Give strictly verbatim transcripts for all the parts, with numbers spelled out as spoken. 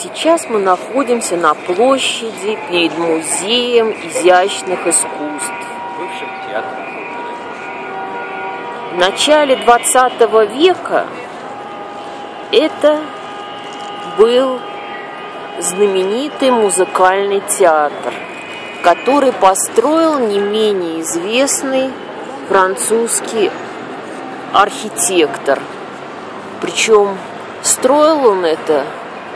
Сейчас мы находимся на площади перед Музеем изящных искусств. Бывшим театром. В начале двадцатого века это был знаменитый музыкальный театр, который построил не менее известный французский архитектор. Причем строил он это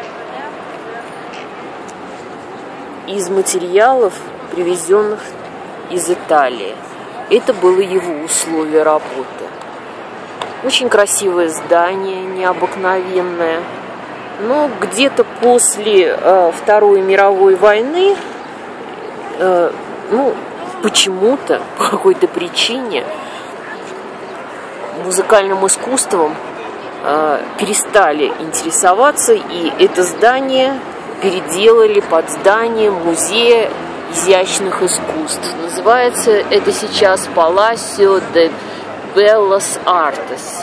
из материалов, привезенных из Италии. Это было его условие работы. Очень красивое здание, необыкновенное. Но где-то после э, Второй мировой войны, э, ну, почему-то, по какой-то причине, музыкальным искусством э, перестали интересоваться, и это здание переделали под здание Музея изящных искусств. Называется это сейчас Palacio de Bellas Artes.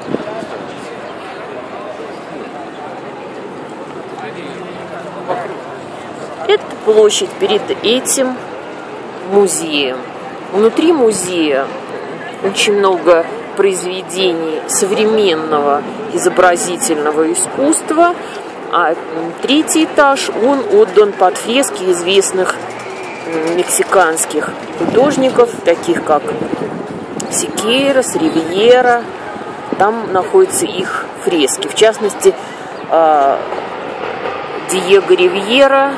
Это площадь перед этим музеем. Внутри музея очень много произведений современного изобразительного искусства, а третий этаж, он отдан под фрески известных мексиканских художников, таких как Сикейрос, Ривьера. Там находятся их фрески. В частности, Диего Ривьера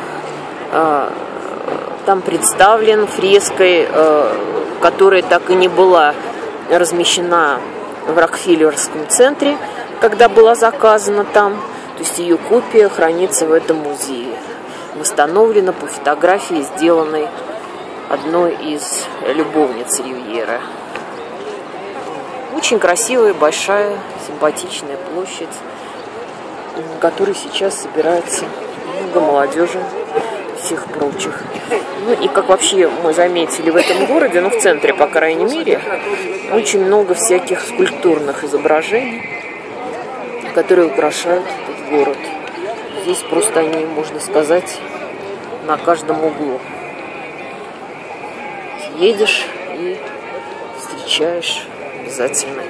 там представлен фреской, которая так и не была размещена в Рокфеллеровском центре, когда была заказана там. То есть ее копия хранится в этом музее. Восстановлена по фотографии, сделанной одной из любовниц Ривьера. Очень красивая, большая, симпатичная площадь, в которой сейчас собирается много молодежи, всех прочих. Ну и как вообще мы заметили в этом городе, ну в центре, по крайней мере, очень много всяких скульптурных изображений, которые украшают этот город. Здесь просто они, можно сказать, на каждом углу. Едешь и встречаешь обязательно